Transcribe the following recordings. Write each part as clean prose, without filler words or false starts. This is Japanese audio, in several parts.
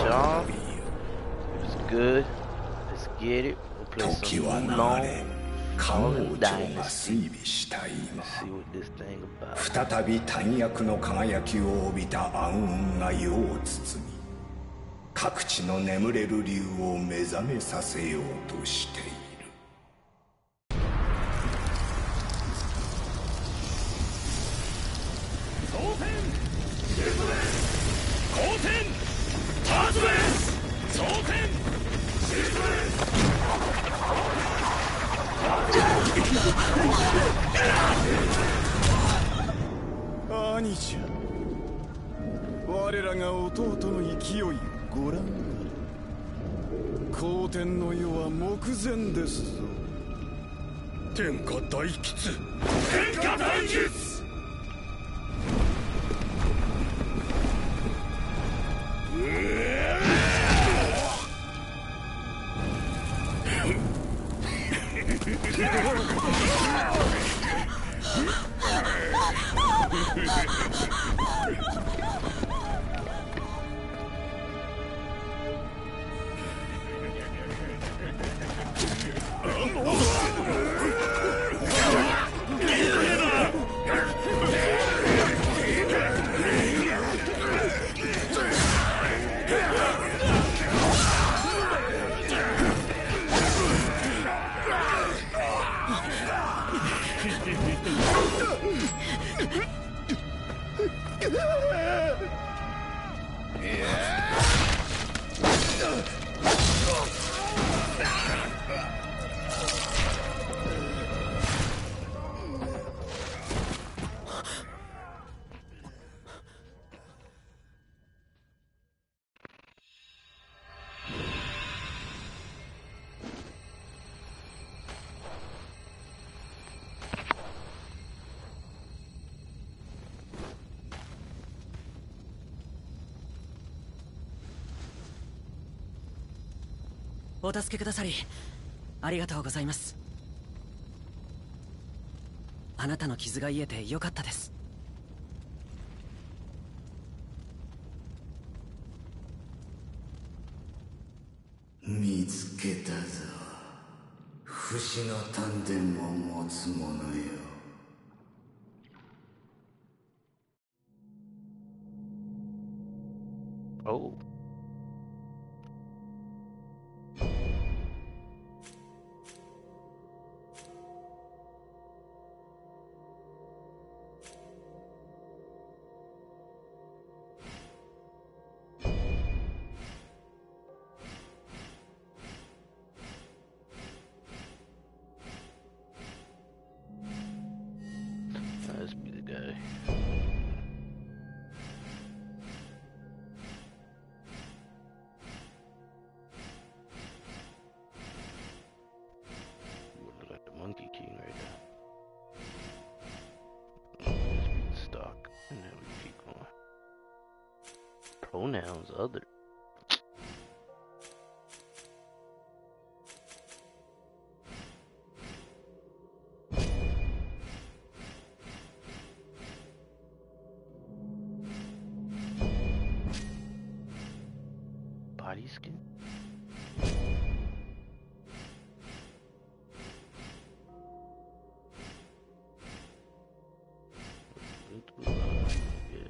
y'all. It's good. Let's get it. We'll play some Wulong Fallen Dynasty. Let's see what this thing about. 再び大役の輝きを帯びた暗雲が世を包み、各地の眠れる竜を目覚めさせようとしている。 装填ゲートで後転ハードレス装填シフト兄者、我らが弟の勢いをご覧あれ。後天の世は目前ですぞ。 天下大吉天下大吉お助けくださりありがとうございます。あなたの傷が癒えてよかったです。 見つけたぞ、不死の丹田を持つ者よ。 Oh. Let's be the guy. Look like the Monkey King right now. Let's be the stock, and then we keep going. Pronouns other. Body skin? Yeah.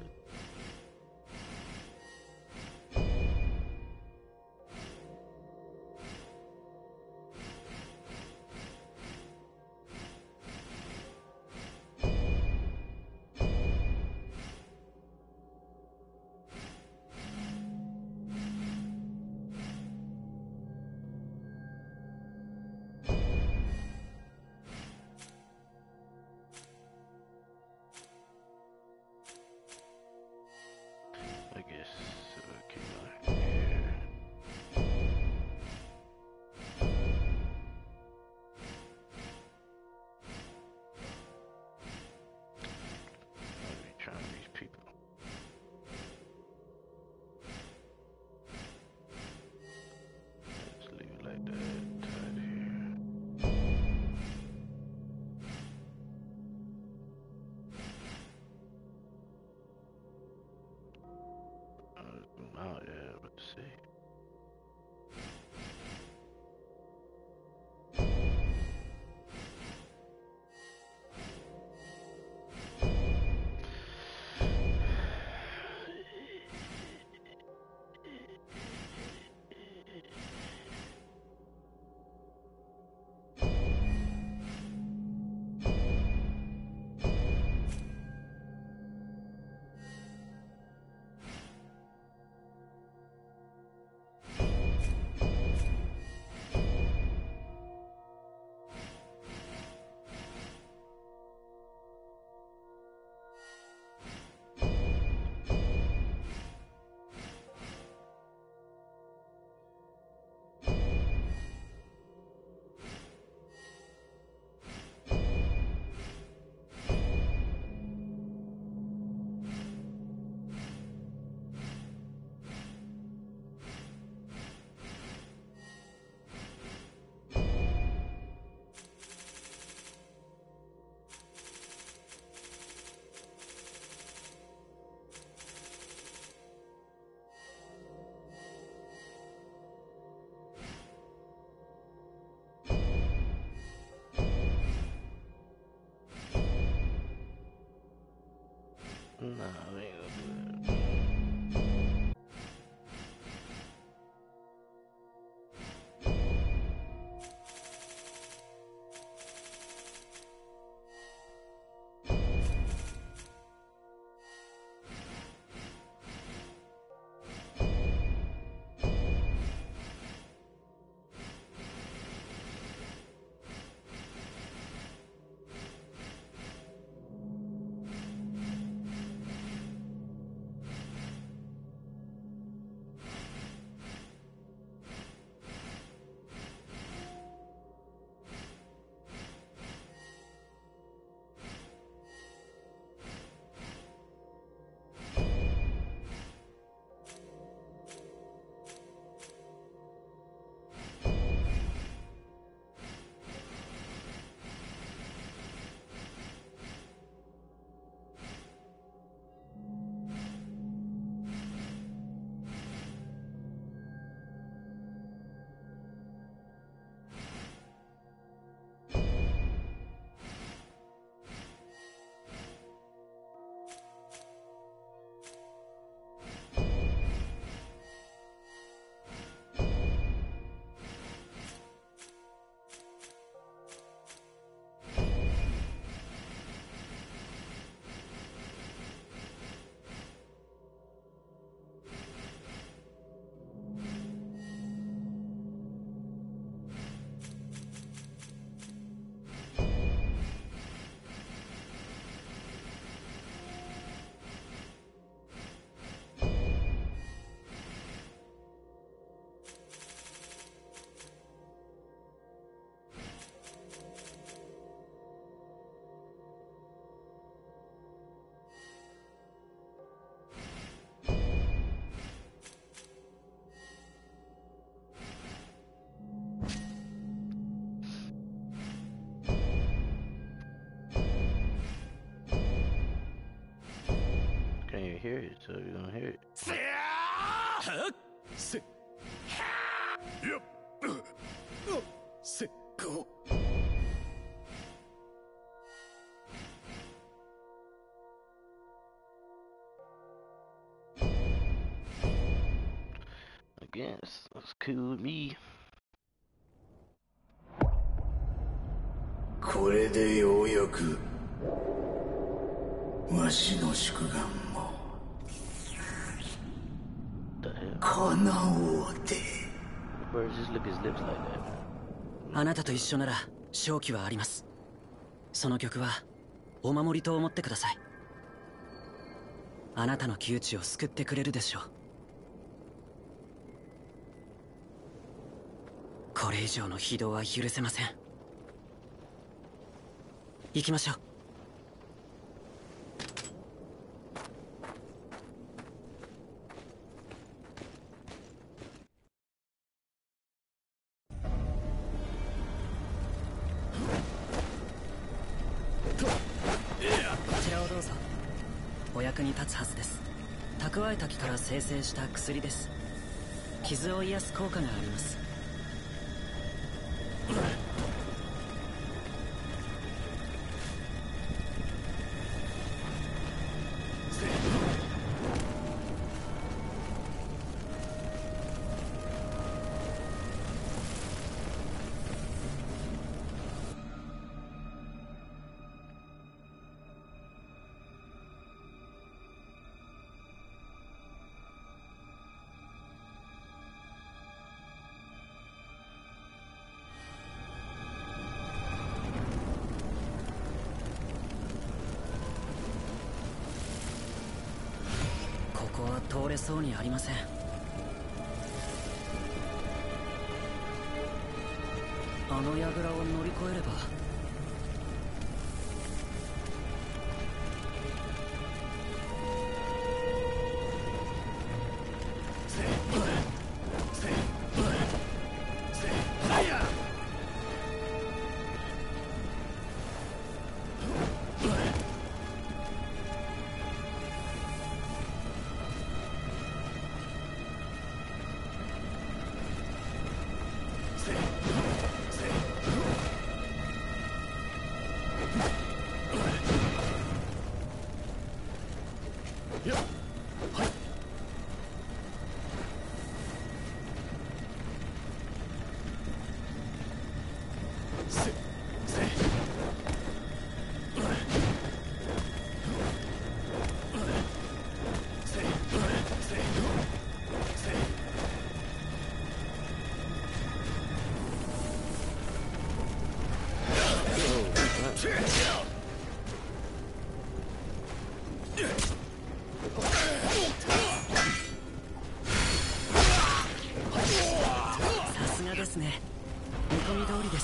Nah, we ain't gonna do that. Can't even hear it, so you're gonna hear it. I guess that's cool with me. これでようやくわしの宿願も The hell? 叶おうて Birds just lick his lips like that. あなたと一緒なら勝機はあります。その曲はお守りと思ってください。あなたの窮地を救ってくれるでしょう。これ以上の非道は許せません。行きましょう。こちらをどうぞ。お役に立つはずです。蓄え滝から生成した薬です。傷を癒す効果があります。ここは通れそうにありません。あの櫓を乗り越えれば。 ですね。見込み通りです。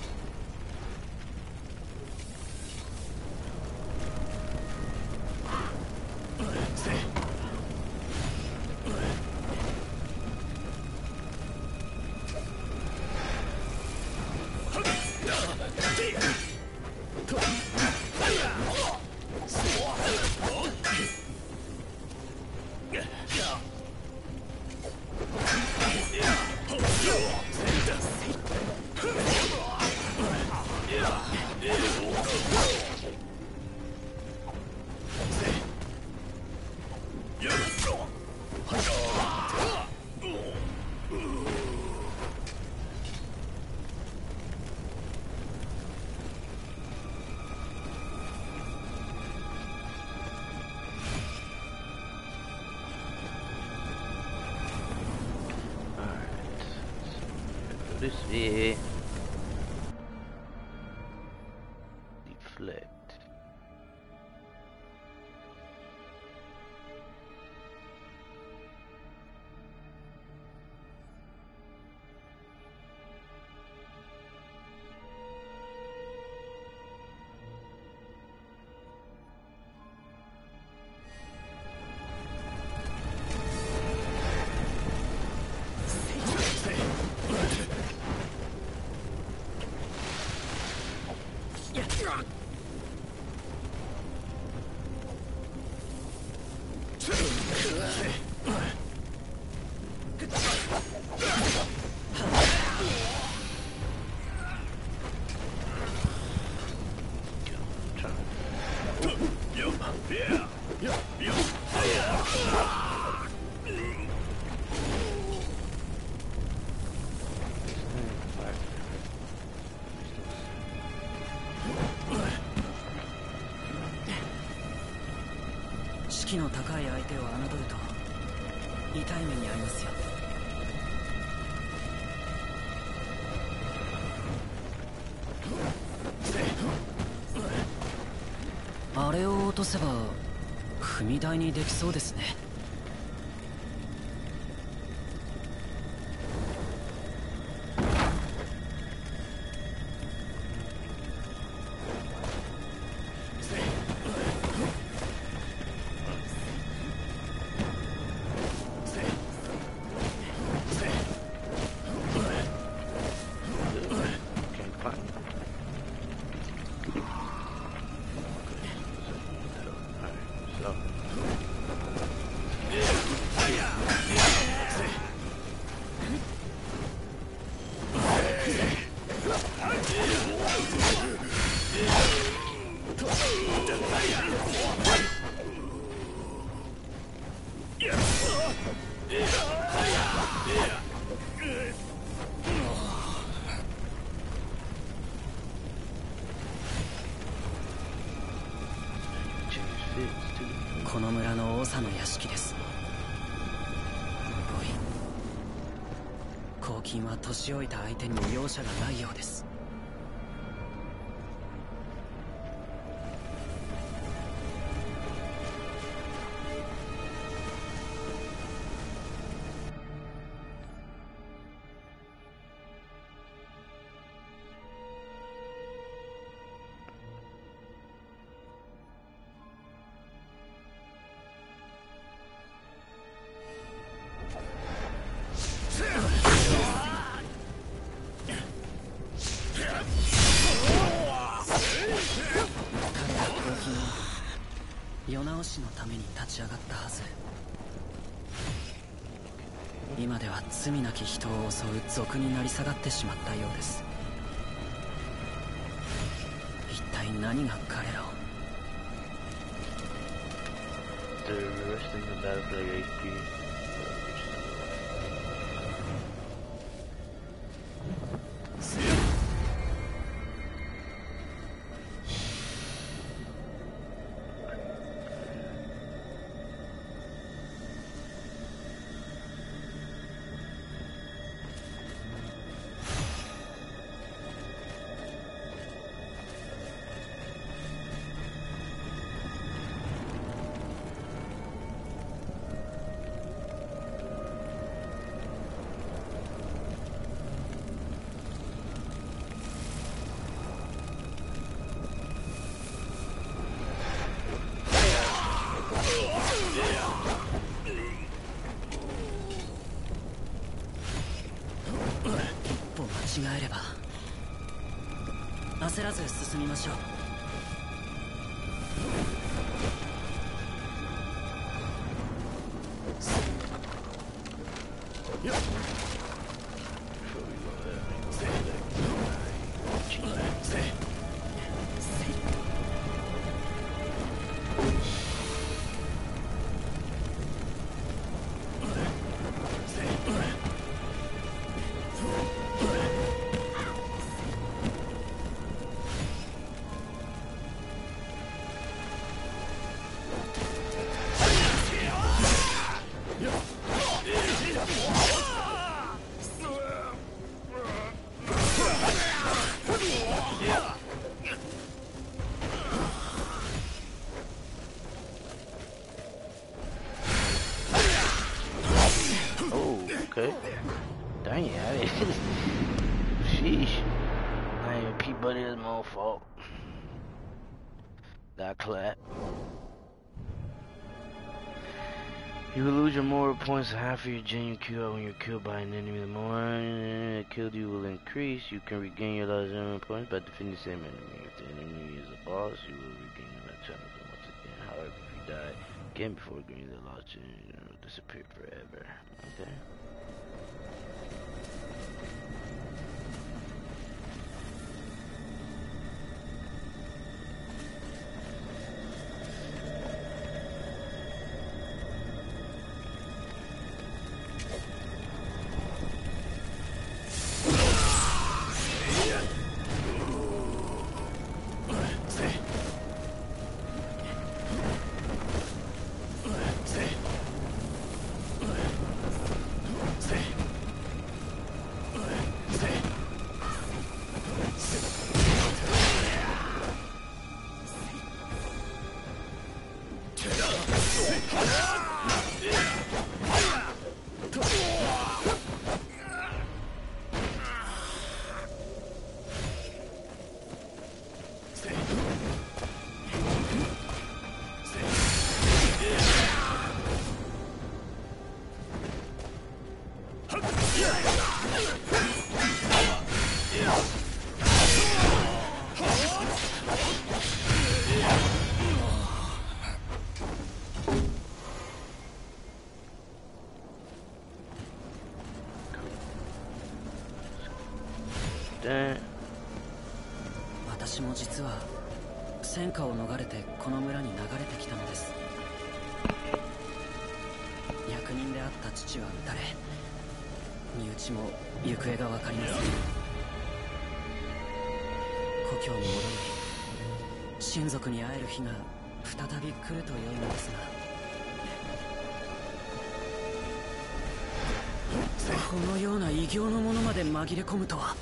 This way. Deflect.士気の高い相手を侮ると痛い目に遭いますよ。あれを落とせば踏み台にできそうですね。この村の長の屋敷です。おい、黄金は年老いた相手にも容赦がないようです。世直しのために立ち上がったはず。今では罪なき人を襲う賊になり下がってしまったようです。一体何が彼らを。 がえれば焦らず進みましょう。 Okay. Dang, I didn't. Sheesh. I ain't P-Buddy, it's my own fault. Got clapped. You will lose your moral points and half of your genuine QO when you're killed by an enemy. The more it killed you will increase. You can regain your lost genuine points by defeating the same enemy. If the enemy is a boss, you will regain your last genuine once again. However, if you die again before regaining the lost genuine, it will disappear forever. Okay.私も実は戦火を逃れてこの村に流れてきたのです。役人であった父は撃たれ、身内も行方が分かりません。故郷に戻り親族に会える日が再び来ると良いのですが、このような異形のものまで紛れ込むとは。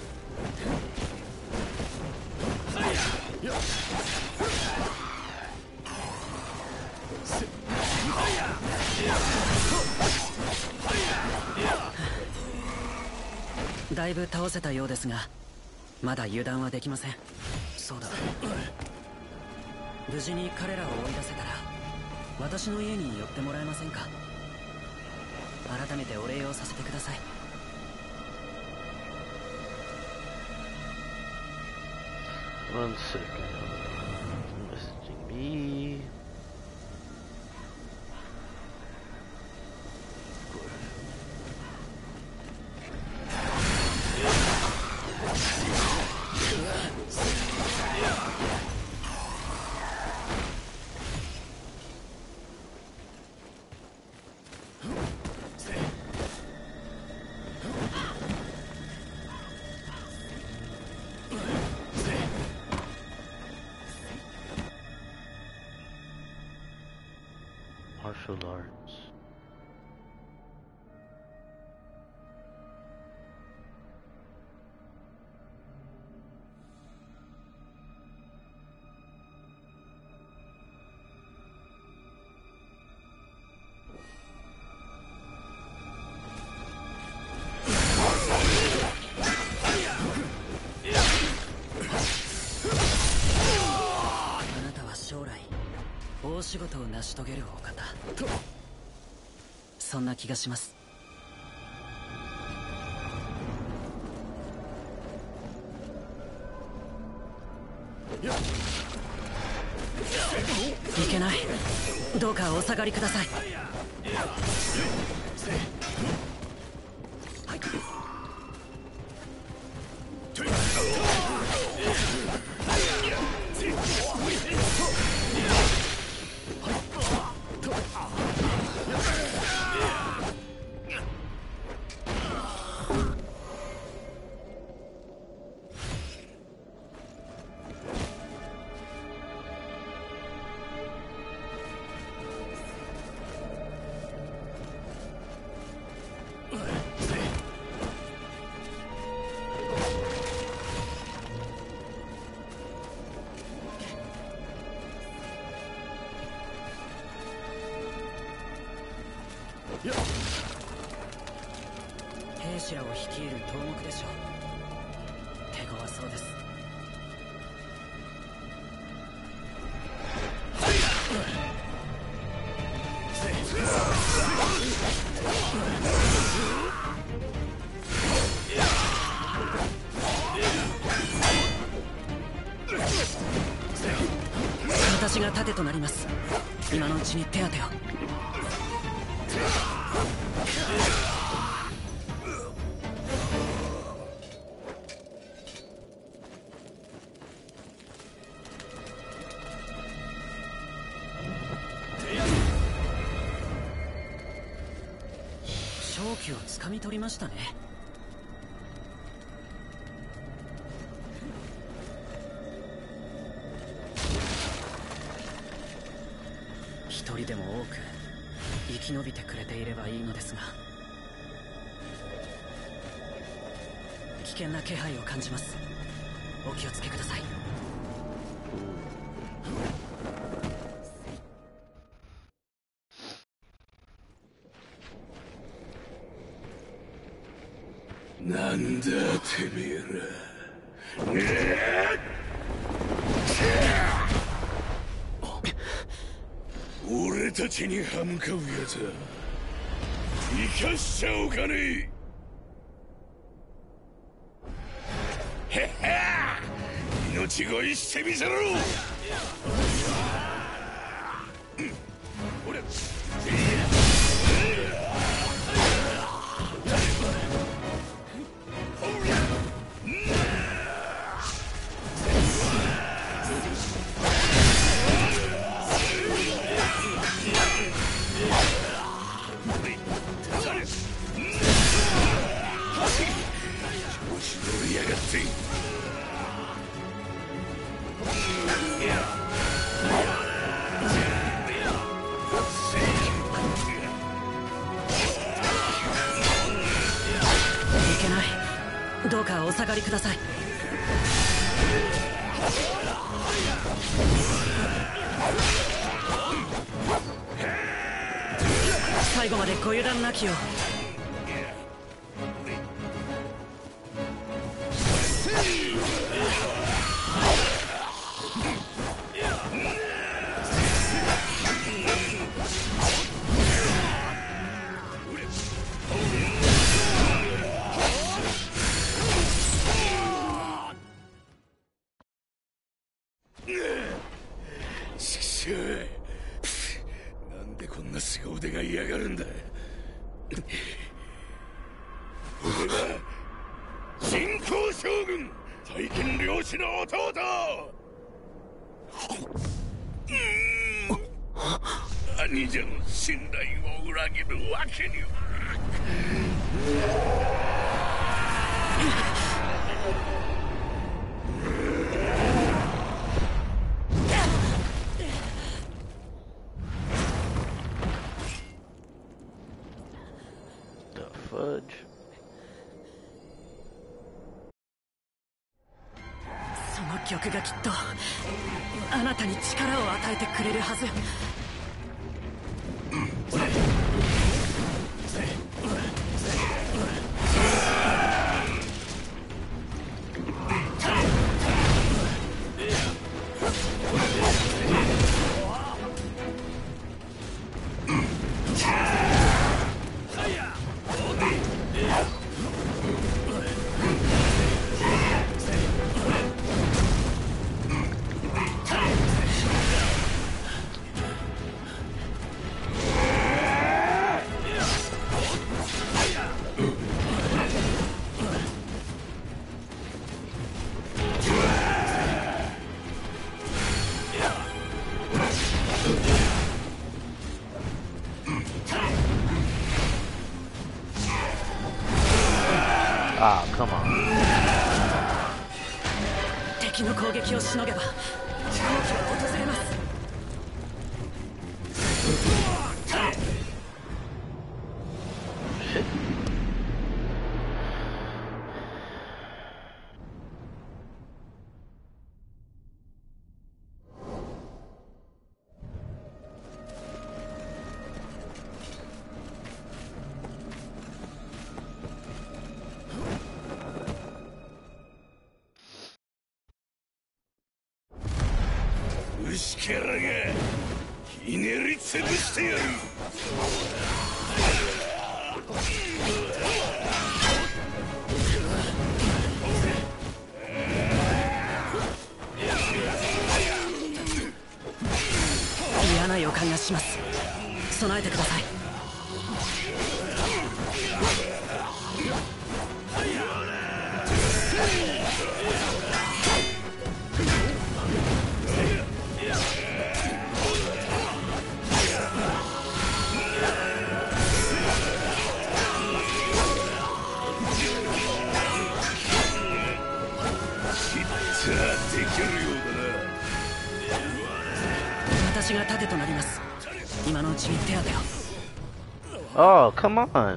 だいぶ倒せたようですが、まだ油断はできません。そうだ、無事に彼らを追い出せたら私の家に寄ってもらえませんか。改めてお礼をさせてください。 One second. Messaging me. Martial arts. 将来大仕事を成し遂げるお方、そんな気がします。 いけない。どうかお下がりください。兵士らを率いる頭目でしょう。手強そうです。私が盾となります。今のうちに手当てを。勝機をつかみ取りましたね。一人でも多く生き延びてくれていればいいのですが、危険な気配を感じます。お気をつけください。 なんだてめえら。俺たちに歯向かうやつは生かしちゃおかねえ。へっへー、命乞いしてみせろ。俺どうかお下がりください。最後までご油断なきを。 なんでこんな凄腕がいやがるんだ。俺は人工将軍大金領主の弟。兄者の信頼を裏切るわけには。 その曲がきっとあなたに力を与えてくれるはず。 Ah, come on. 敵の攻撃をしのげば好機は訪れます。 虫けらがひねりつぶしてやる。 嫌な予感がします。備えてください。私が盾となります。今のうちに手当てを。 Oh, come on.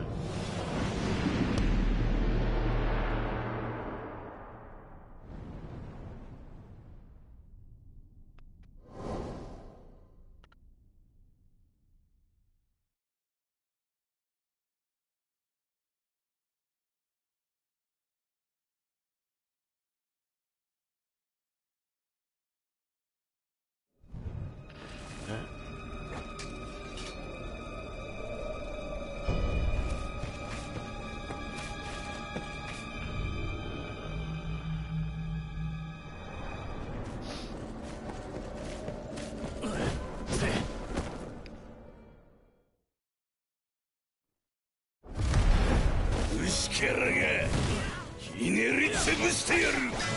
虫けらがひねりつぶしてやる。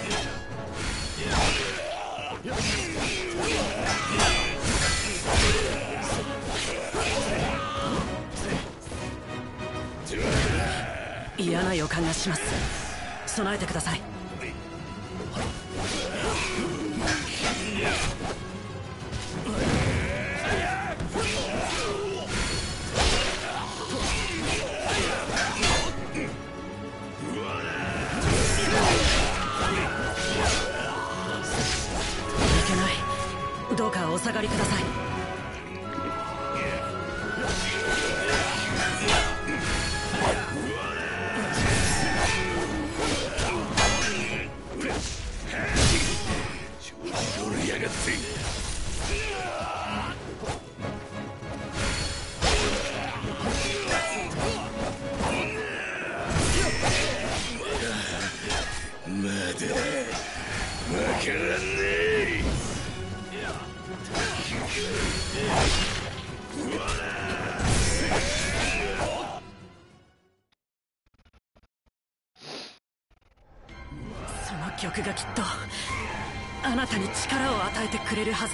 嫌な予感がします。備えてください。どうかお下がりください。 調子乗りやがって。まだわからんねえ。 その曲がきっとあなたに力を与えてくれるはず。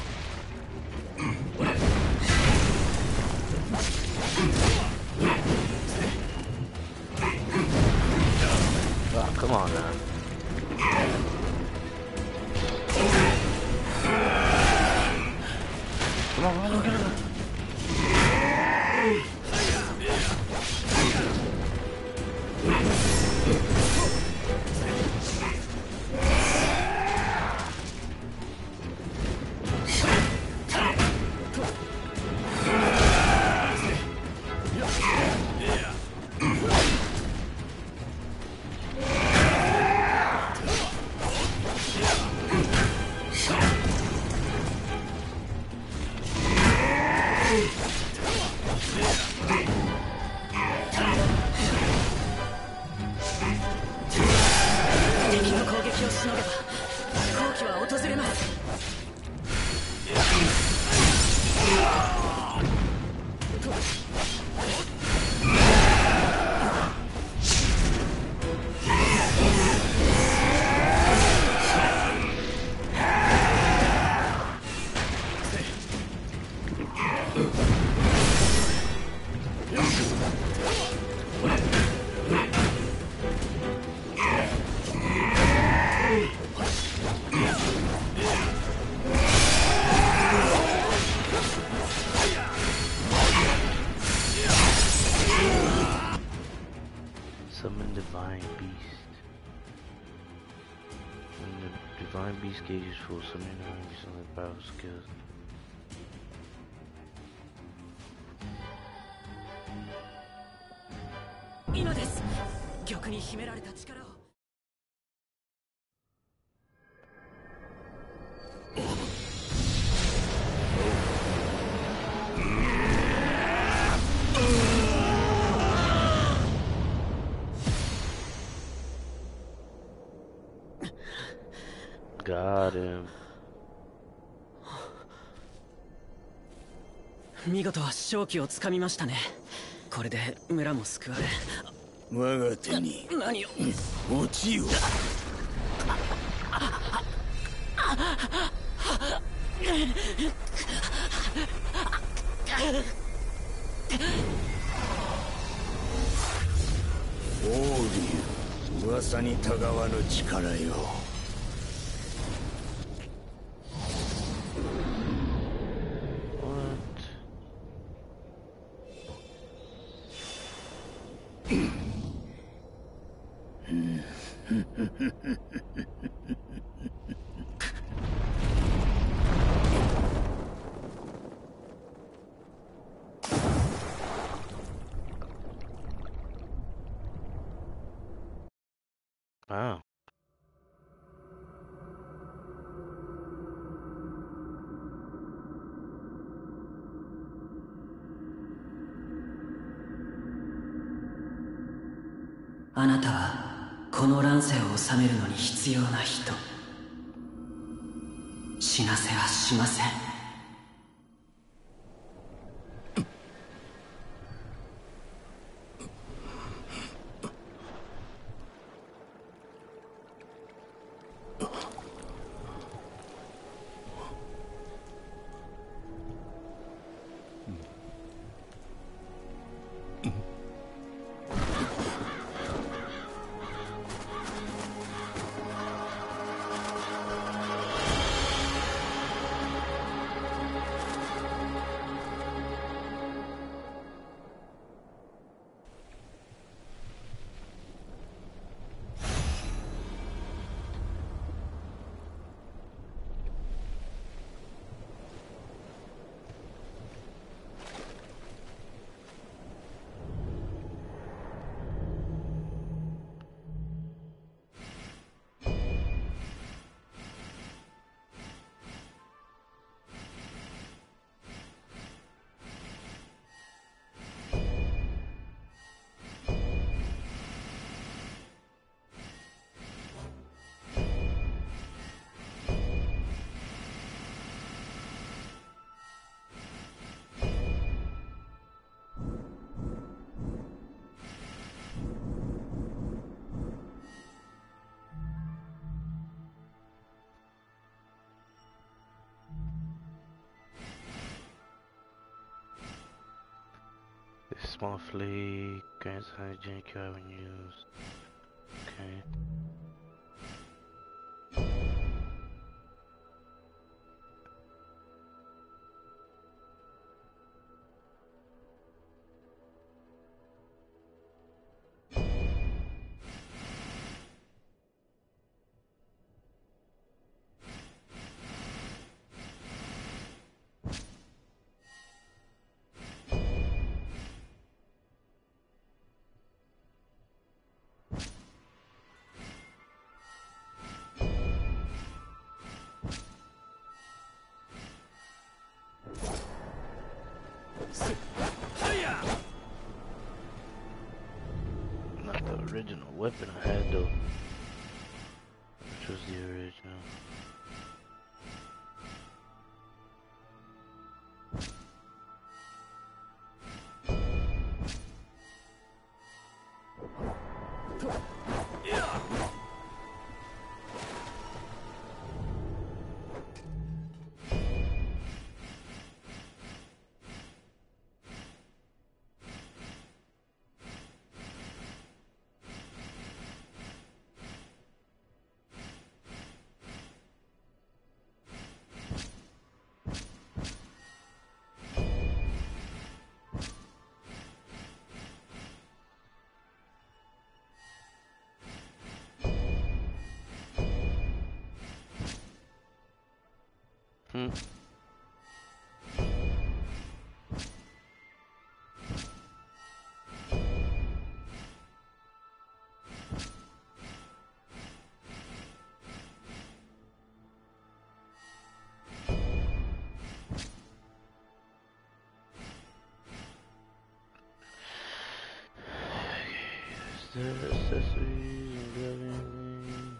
Oh, come on, man. Come on, look at it. Summon Divine Beast. When the Divine Beast gauge is full, summon some of the powerful skills. Nowです玉に秘められた力を Got him. 見事勝機をつかみましたね。これで村も救われ。 我が手に何を落ちよ。王竜、噂にたがわぬ力よ。 Wow. 「あなたはこの乱世を治めるのに必要な人」「死なせはしません」 This small flea grants hygienic cure when used. Okay. Not the original weapon I had though. Which was the original. Hmm. The accessories and everything.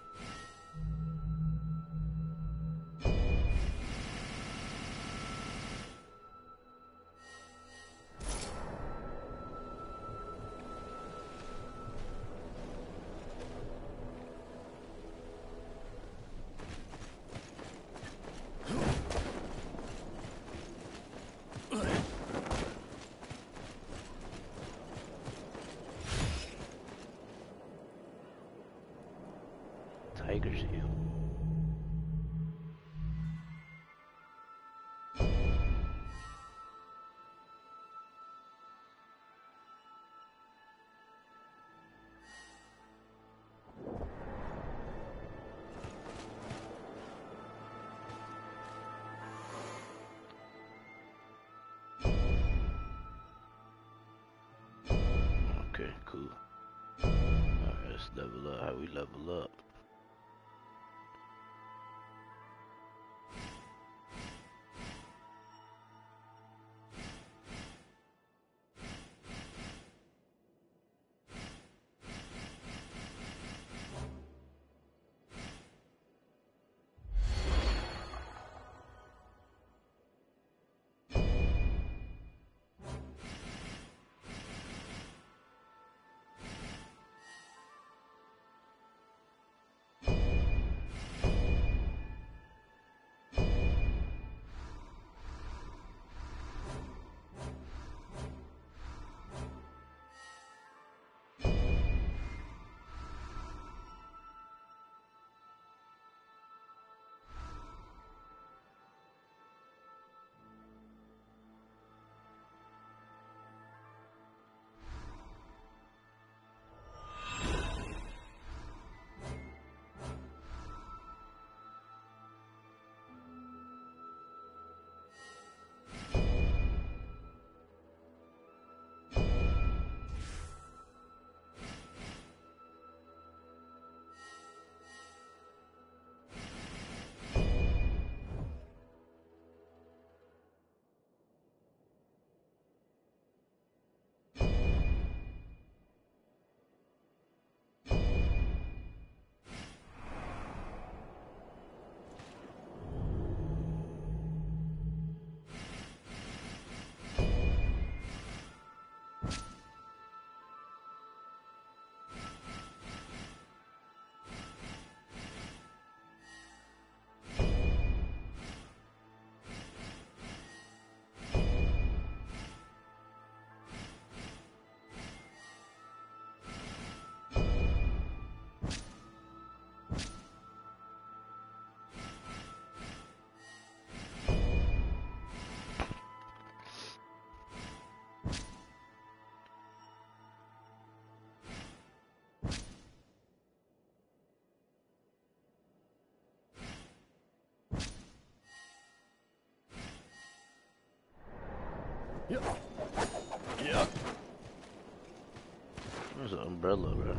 Tiger's heel. Okay, cool. Alright, let's level up. How we level up? Yeah. There's an umbrella, bro.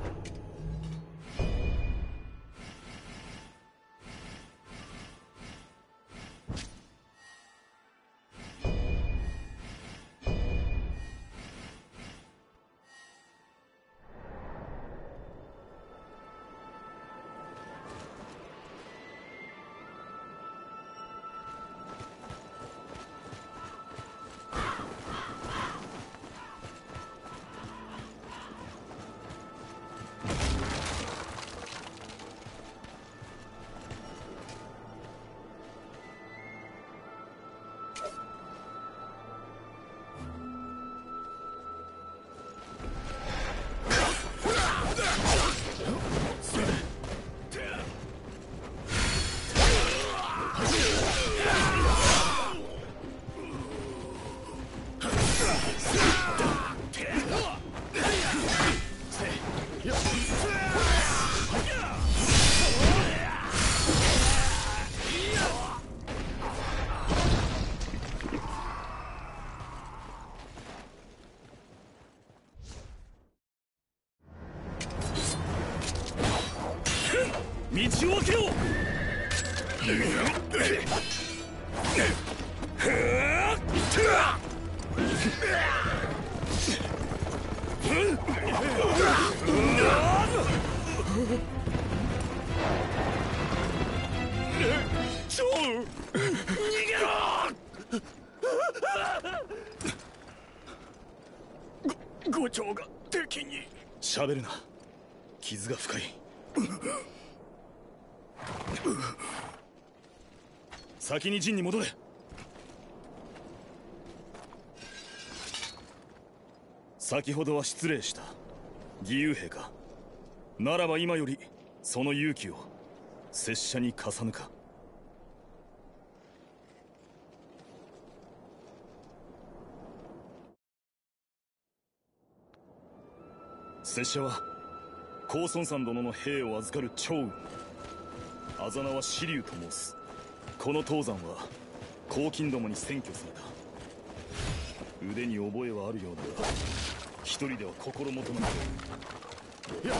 道を開けよう。チョウ、逃げろ。伍長が敵に。喋るな、傷が深い。先に陣に戻れ。先ほどは失礼した。義勇兵か。ならば今よりその勇気を拙者に貸さぬか。拙者は高孫山殿の兵を預かる趙雲。あざ名は紫龍と申す。この東山は黄金どもに占拠された。腕に覚えはあるようだが、一人では心もとない。いや、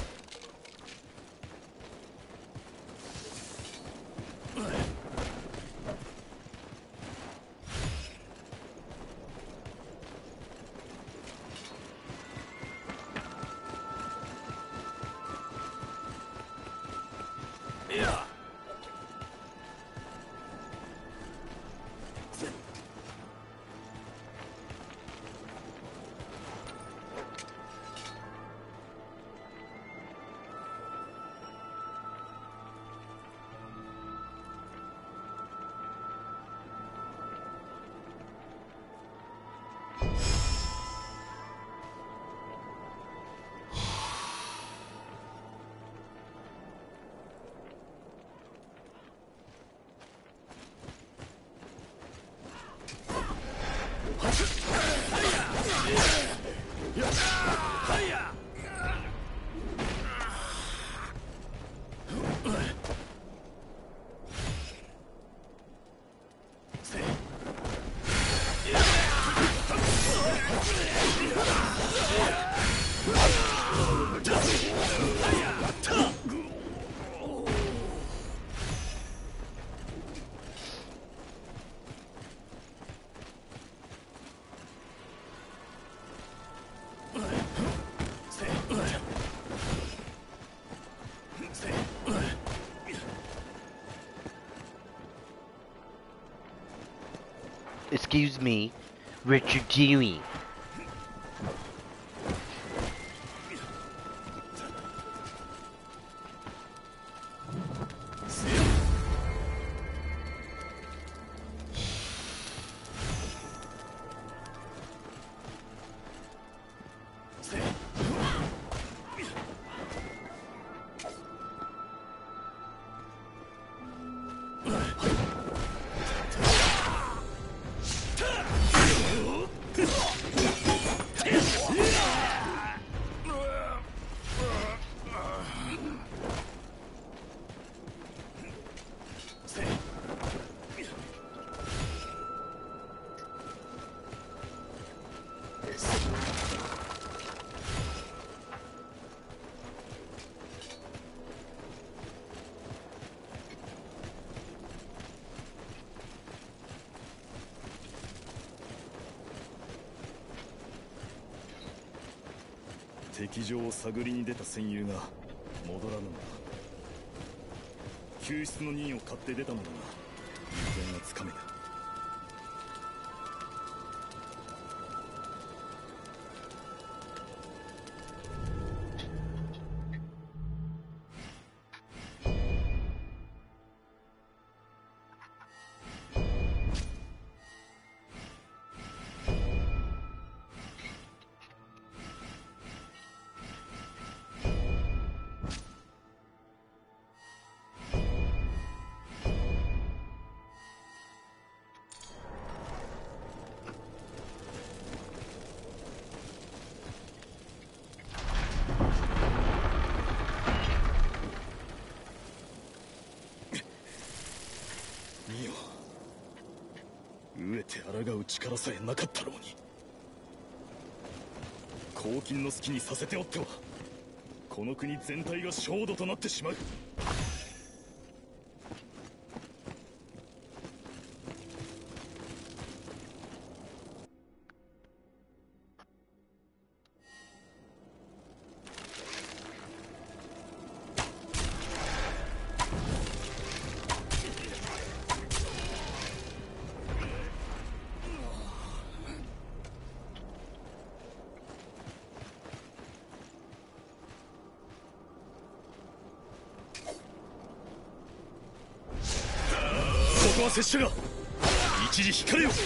Excuse me, Richard Dewey. 敵情を探りに出た戦友が戻らぬのだ。救出の任を買って出たのだが行方がつかめぬ。飢えて抗う力さえなかったろうに。黄金の隙にさせておってはこの国全体が焦土となってしまう。 こは拙者が一時光よ。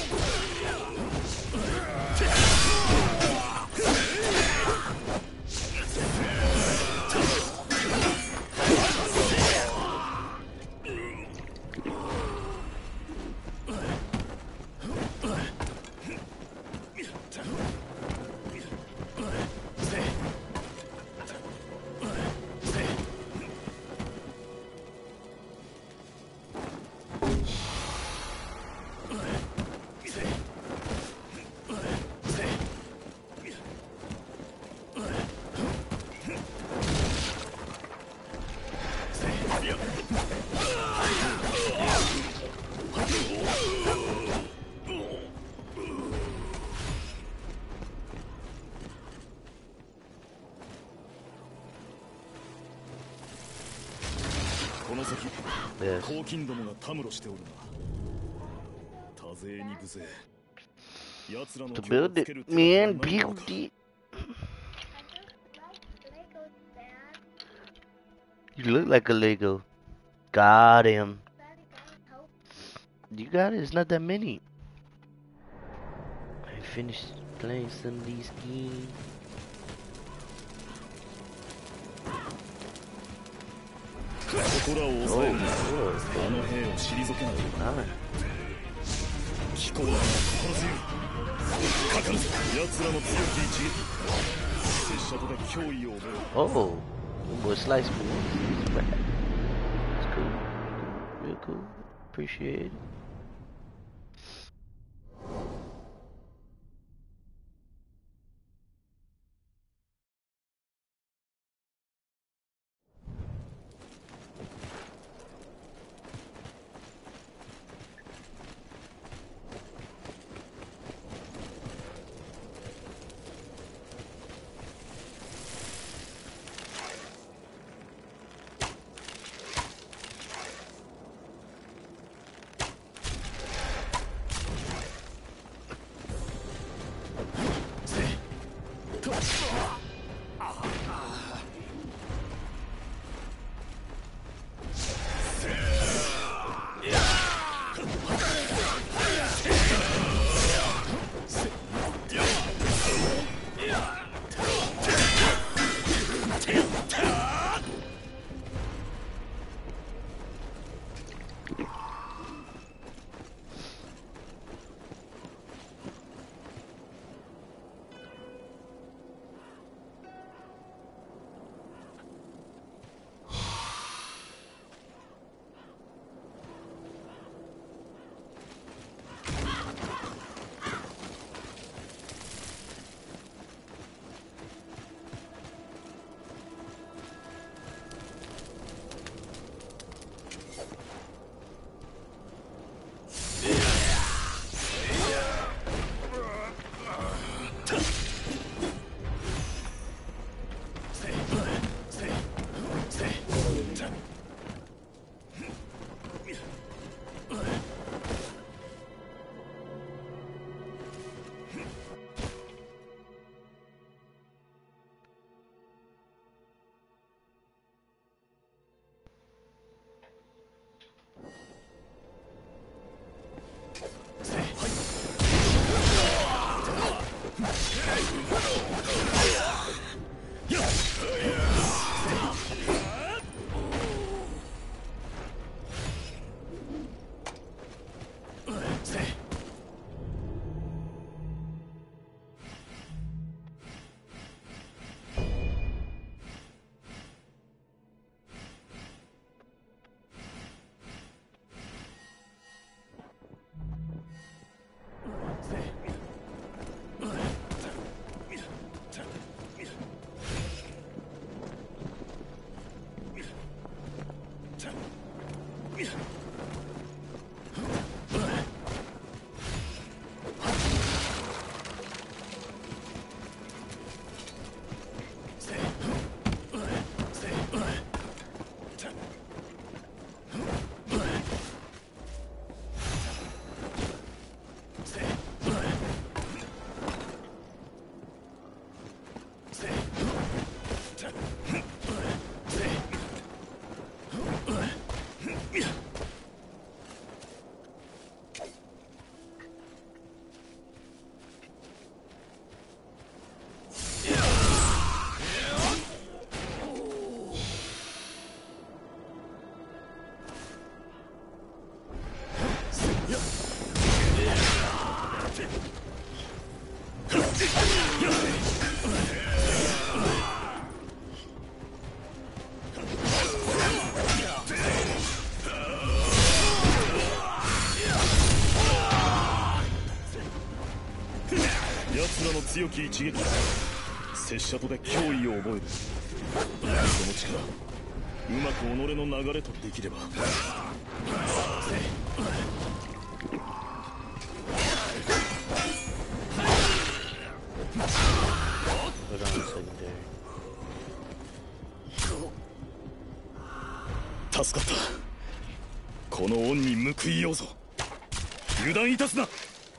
この先、黄金どもがたむろしておるな。多勢に無勢。奴らの To build it, man, build it. You look like a Lego. Got him. You got it. It's not that many. I finished playing some of these games. Oh, oh. あの兵を退けない。 Nice. 気候は心強い。かかるぞ。奴らの強き一撃。拙者とて脅威を覚える。 Oh, boy, slice me. It's cool. Real cool. Appreciate it. 強き一撃、拙者とで脅威を覚える。その力うまく己の流れとできれば。助かった。この恩に報いようぞ。油断いたすな。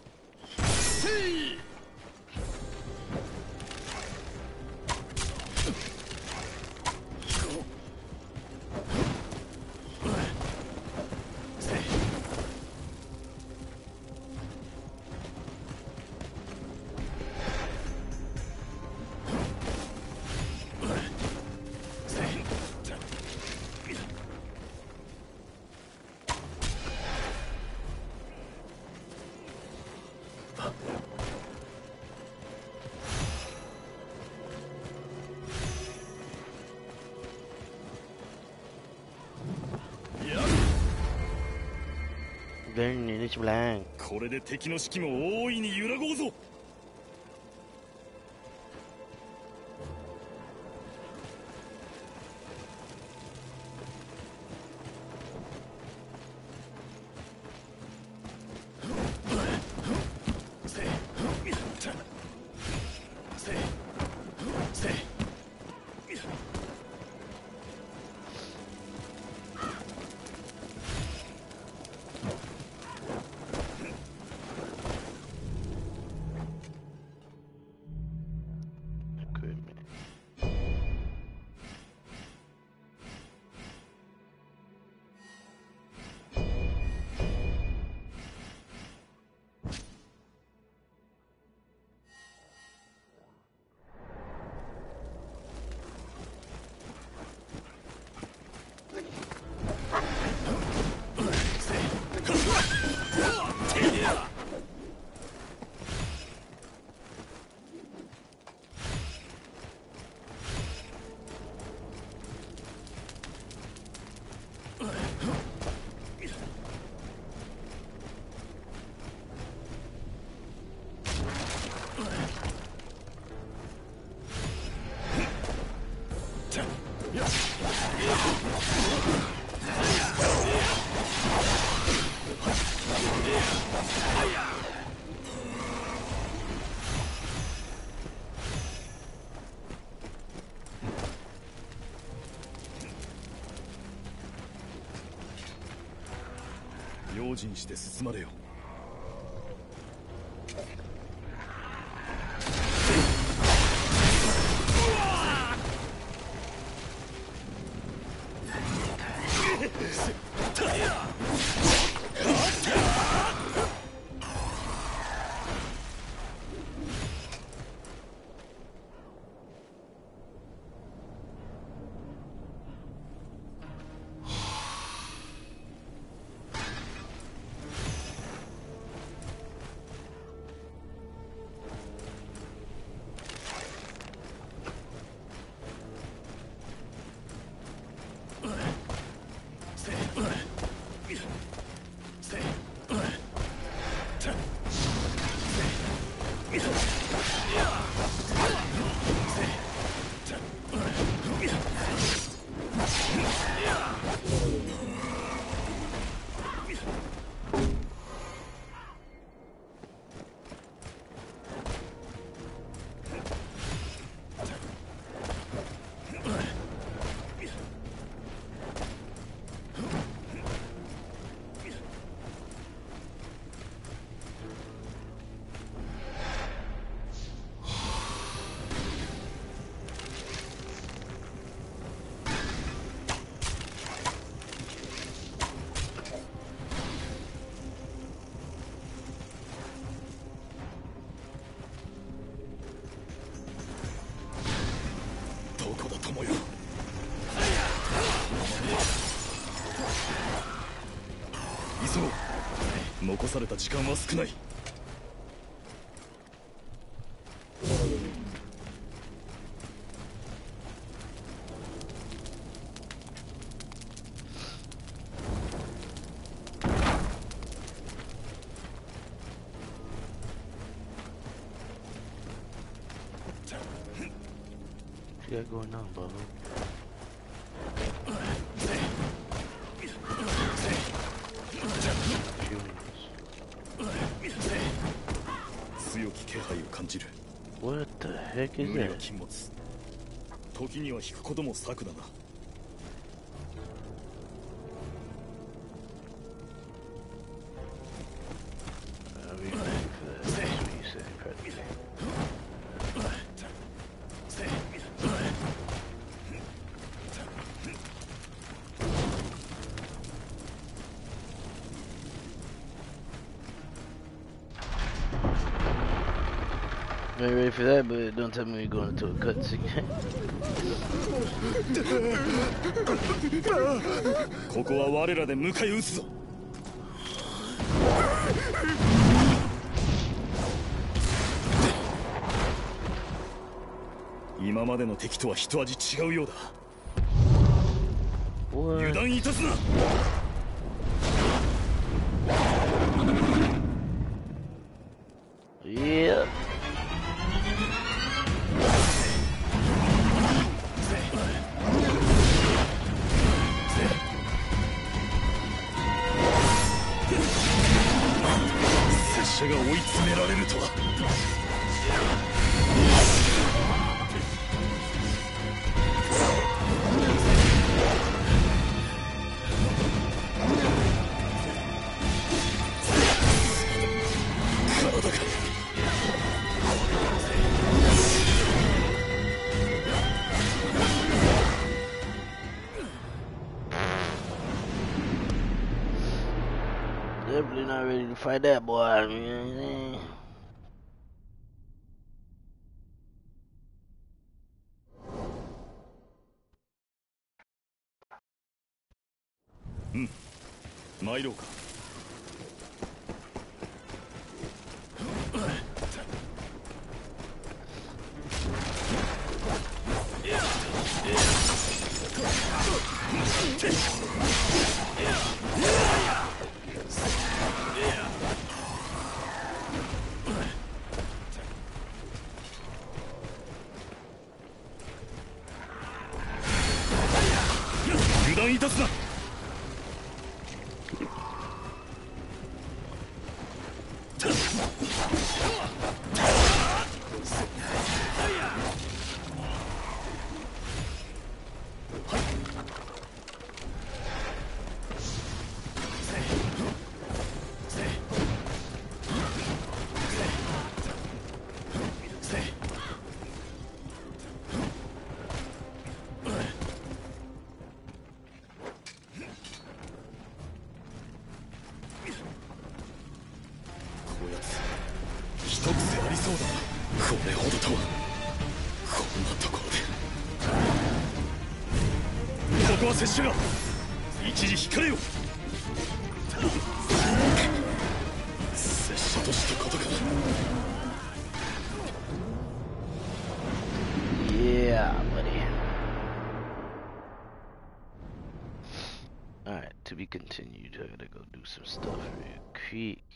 これで敵の士気も大いに揺らごうぞ。用心して進まれよ。残された時間は少ない。 you got going on, Bubba? 強き気配を感じる。 What the heck is 無理は that? 禁物。時には引くことも策だな。 I'll be ready for that. That's what you said, practically. I ain't ready for that, but don't tell me we're going into a cutscene. ここは我らで迎え撃つぞ。今までの敵とは一味違うようだ。油断いたすな。 Yeah. 拙者が追い詰められるとは。 Definitely not ready to fight that boy. I mean, Hmm. 参ろうか。油断いたすな。 一癖ありそうだ。これほどとは。こんなところで。ここは拙者が一時引かれよ。拙者としたことか。 yeah, buddy. Alright, to be continued. I gotta go do some stuff real quick.